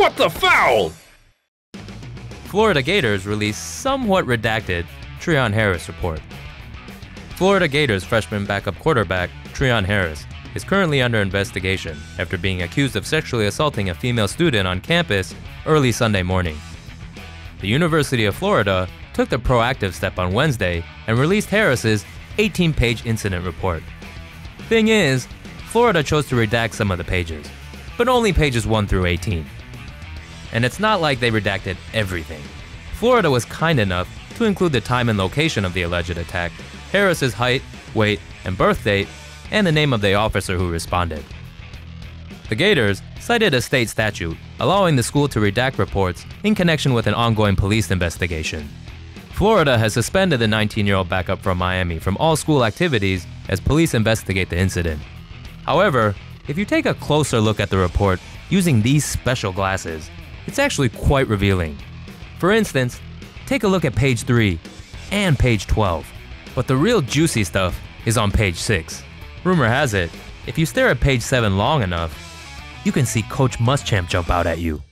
What the foul? Florida Gators released somewhat redacted Treon Harris report. Florida Gators freshman backup quarterback Treon Harris is currently under investigation after being accused of sexually assaulting a female student on campus early Sunday morning. The University of Florida took the proactive step on Wednesday and released Harris's 18-page incident report. Thing is, Florida chose to redact some of the pages, but only pages 1 through 18. And it's not like they redacted everything. Florida was kind enough to include the time and location of the alleged attack, Harris's height, weight, and birth date, and the name of the officer who responded. The Gators cited a state statute allowing the school to redact reports in connection with an ongoing police investigation. Florida has suspended the 19-year-old backup from Miami from all school activities as police investigate the incident. However, if you take a closer look at the report using these special glasses, it's actually quite revealing. For instance, take a look at page 3 and page 12, but the real juicy stuff is on page 6. Rumor has it, if you stare at page 7 long enough, you can see Coach Muschamp jump out at you.